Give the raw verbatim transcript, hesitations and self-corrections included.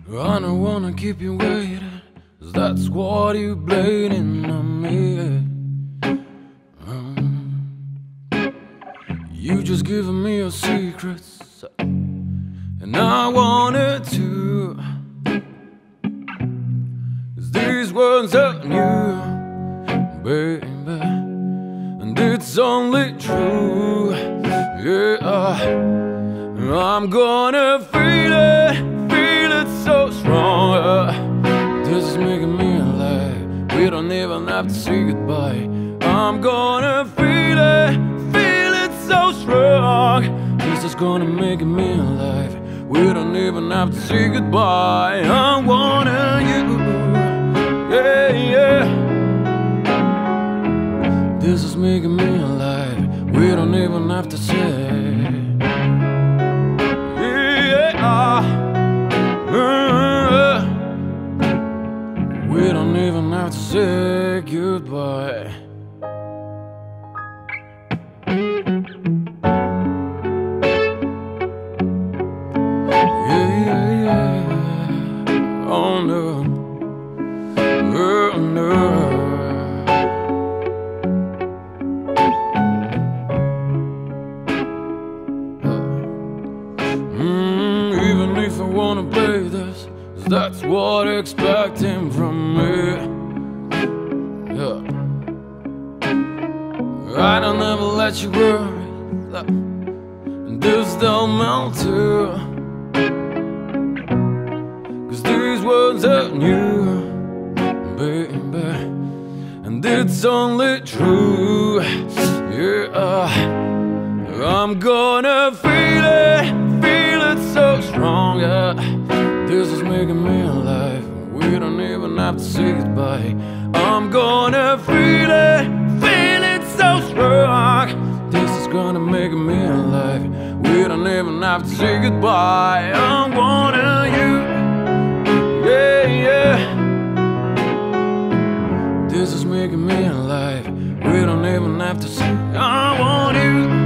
I don't wanna keep you waiting, 'cause that's what you blaming on me. um, You just giving me your secrets, and I wanted to, 'cause these words are new, baby, and it's only true. Yeah, I'm gonna feel it, feel it so strong. uh, This is making me alive. We don't even have to say goodbye. I'm gonna feel it, feel it so strong. This is gonna make me alive. We don't even have to say goodbye. I wanna you, yeah, yeah. This is making me alive. We don't even have to say. We don't even have to say goodbye. Yeah, yeah, yeah. Oh no, oh no. Mm, even if I wanna play this, that's what you're expecting from me. Yeah. I don't ever let you worry, and this don't melt too, 'cause these words are new, baby, and it's only true. Yeah, I'm gonna feel it, feel it so strong. Yeah. This is making me alive. We don't even have to say goodbye. I'm gonna feel it, feel it so strong. This is gonna make me alive. We don't even have to say goodbye. I wanna you, yeah, yeah. This is making me alive. We don't even have to say I want you.